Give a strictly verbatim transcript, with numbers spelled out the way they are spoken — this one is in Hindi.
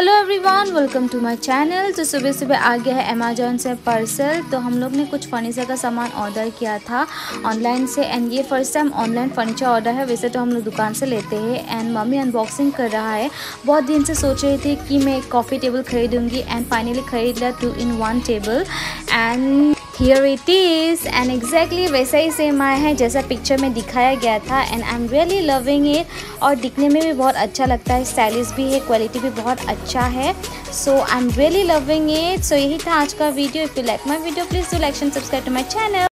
Hello everyone, welcome to my channel. तो सुबह सुबह आ गया है अमेजोन से पार्सल। तो हम लोग ने कुछ फर्नीचर का सामान ऑर्डर किया था ऑनलाइन से, एंड ये first time online furniture order है। वैसे तो हम लोग दुकान से लेते हैं। एंड मम्मी अनबॉक्सिंग कर रहा है। बहुत दिन से सोच रही थी कि मैं एक कॉफ़ी टेबल खरीदूंगी, एंड फाइनली खरीद लिया two in one table. And here it is, and exactly वैसा ही सेम आया है जैसा पिक्चर में दिखाया गया था। And I am really loving it. और दिखने में भी बहुत अच्छा लगता है, स्टाइलिश भी है, क्वालिटी भी बहुत अच्छा है। So I am really loving it. So यही था आज का video. If you like my video please do like and subscribe to my channel.